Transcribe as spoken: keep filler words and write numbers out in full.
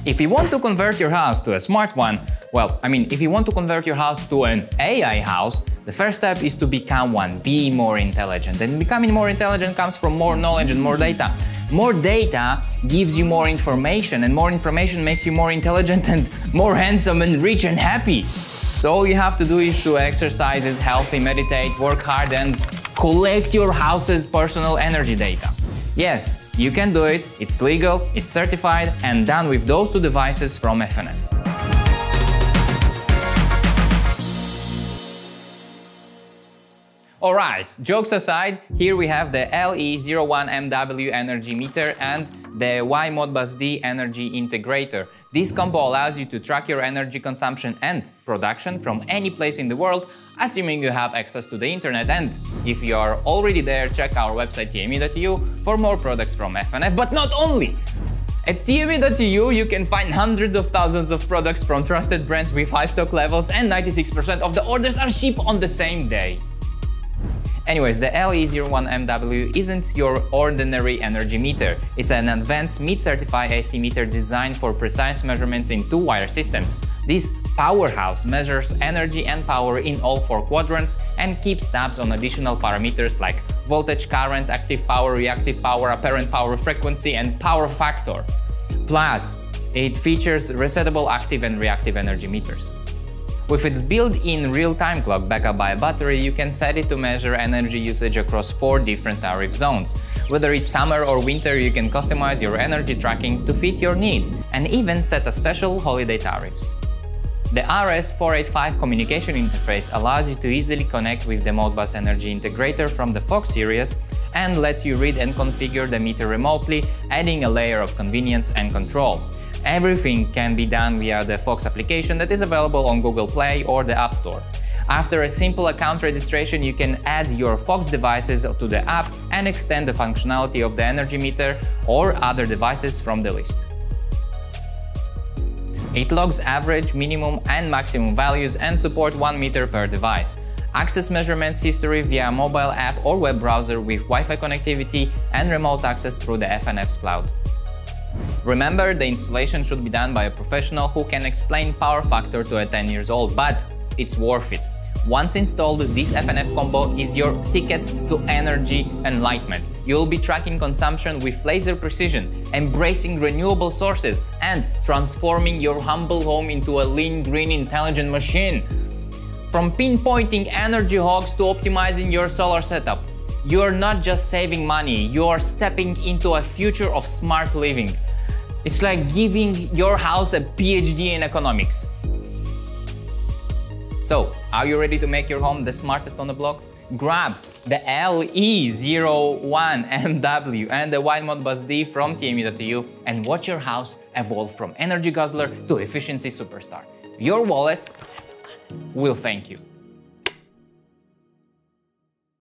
If you want to convert your house to a smart one, well, I mean, if you want to convert your house to an A I house, the first step is to become one, be more intelligent. And becoming more intelligent comes from more knowledge and more data. More data gives you more information, and more information makes you more intelligent and more handsome and rich and happy. So all you have to do is to exercise, eat healthy, meditate, work hard, and collect your house's personal energy data. Yes, you can do it, it's legal, it's certified, and done with those two devices from F N F. Alright, jokes aside, here we have the L E zero one M W energy meter and the W I Modbus-D Energy Integrator. This combo allows you to track your energy consumption and production from any place in the world, assuming you have access to the internet. And if you are already there, check our website T M E dot E U for more products from F N F, but not only! At T M E dot E U you can find hundreds of thousands of products from trusted brands with high stock levels, and ninety-six percent of the orders are shipped on the same day. Anyways, the L E zero one M W isn't your ordinary energy meter. It's an advanced M I D-certified A C meter designed for precise measurements in two-wire systems. This powerhouse measures energy and power in all four quadrants and keeps tabs on additional parameters like voltage, current, active power, reactive power, apparent power, frequency, and power factor. Plus, it features resettable active and reactive energy meters. With its built-in real-time clock backed up by a battery, you can set it to measure energy usage across four different tariff zones. Whether it's summer or winter, you can customize your energy tracking to fit your needs and even set a special holiday tariffs. The R S four eighty-five communication interface allows you to easily connect with the Modbus Energy Integrator from the FOX Seris and lets you read and configure the meter remotely, adding a layer of convenience and control. Everything can be done via the FOX application that is available on Google Play or the App Store. After a simple account registration, you can add your FOX devices to the app and extend the functionality of the energy meter or other devices from the list. It logs average, minimum and maximum values and supports one meter per device. Access measurements history via mobile app or web browser with Wi-Fi connectivity and remote access through the F N F's cloud. Remember, the installation should be done by a professional who can explain power factor to a ten years old, but it's worth it. Once installed, this F N F combo is your ticket to energy enlightenment. You'll be tracking consumption with laser precision, embracing renewable sources, and transforming your humble home into a lean, green, intelligent machine. From pinpointing energy hogs to optimizing your solar setup, you're not just saving money, you're stepping into a future of smart living. It's like giving your house a P H D in economics. So, are you ready to make your home the smartest on the block? Grab the L E zero one M W and the W I Modbus-D from T M E dot E U and watch your house evolve from energy guzzler to efficiency superstar. Your wallet will thank you.